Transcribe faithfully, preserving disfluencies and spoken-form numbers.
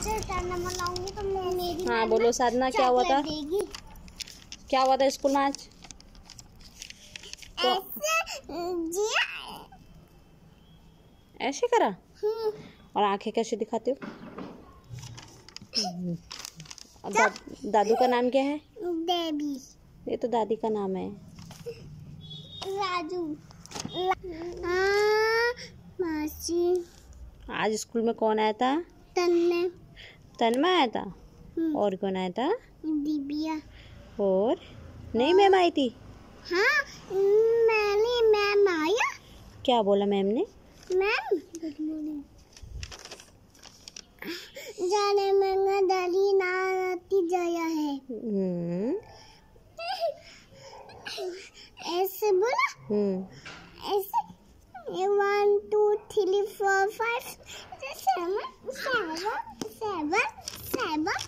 से चार नंबर लाऊंगी तो मेरी हाँ बोलो साधना, क्या हुआ था? क्या हुआ था स्कूल में आज? ऐसे ऐसे करा और आंखें कैसे दिखाते हो? दा, दादू का नाम क्या है? बेबी। ये तो दादी का नाम है। राजू। मासी। आज स्कूल में कौन आया था? तन्मय। तन्मय आया था। और कौन आया था? दिव्या। और नई मैम आई थी? हाँ मैंने मैम आया। क्या बोला मैम ने? Ma'am good morning. जाने मंगा दादी नाती जाया है। हम्म। ऐसे बोला। हम्म। ऐसे one two three four five seven seven seven seven